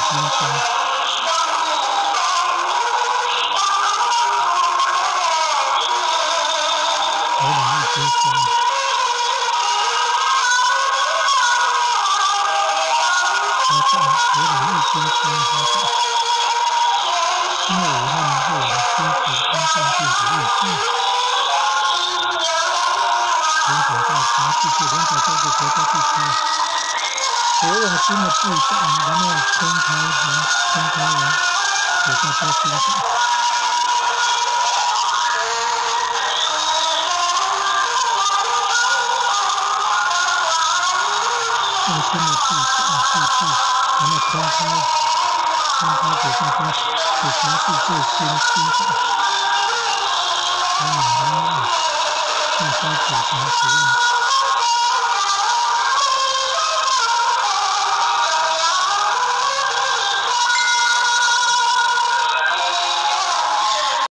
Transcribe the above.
心中，回廊一心中，好的，回廊一心中，好的。因为武汉是我的辛苦公众电子运动，联合到全世界200多个国家地区，所有新的步骤能够公开完，给大家欣赏。更新的步骤能够公开给大家，给全世界欣赏。欢迎大家组团使用。